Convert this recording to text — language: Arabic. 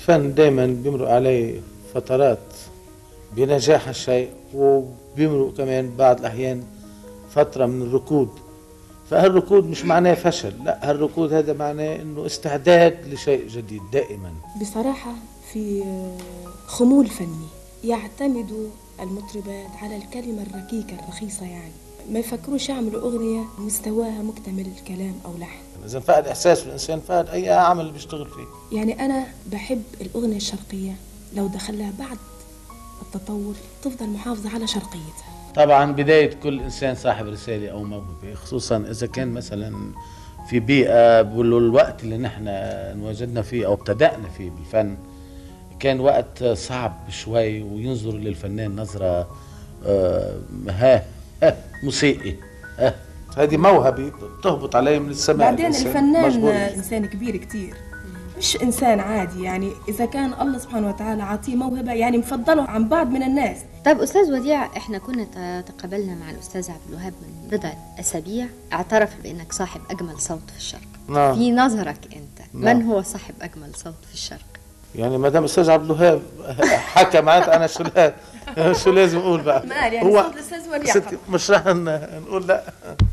الفن دايما بيمرق عليه فترات بنجاح الشيء، وبيمرق كمان بعض الأحيان فترة من الركود. فهالركود مش معناه فشل، لا، هالركود هذا معناه انه استعداد لشيء جديد دائما. بصراحة في خمول فني يعتمد المطربات على الكلمة الركيكة الرخيصة، يعني ما يفكروش يعملوا أغنية مستواها مكتمل الكلام أو لحن. إذا فقد إحساس الإنسان فقد أي عمل بيشتغل فيه. يعني أنا بحب الأغنية الشرقية لو دخلها بعد التطور تفضل محافظة على شرقيتها. طبعا بداية كل إنسان صاحب رسالة أو موهبة، خصوصا إذا كان مثلا في بيئة بالوقت اللي نحن انوجدنا فيه أو ابتدأنا فيه بالفن كان وقت صعب شوي، وينظر للفنان نظرة موسيقي، هذه موهبة تهبط عليه من السماء. بعدين الفنان إنسان كبير كتير، مش إنسان عادي. يعني إذا كان الله سبحانه وتعالى عطيه موهبة يعني مفضله عن بعض من الناس. طيب أستاذ وديع، إحنا كنا تقابلنا مع الأستاذ عبد الوهاب من بضع أسابيع، اعترف بأنك صاحب أجمل صوت في الشرق. نعم. في نظرك أنت من هو صاحب أجمل صوت في الشرق؟ يعني ما دام الأستاذ عبد الوهاب حكى معناتها أنا شو لازم أقول بقى؟ يعني صوت الأستاذ وديع مش رح نقول لا.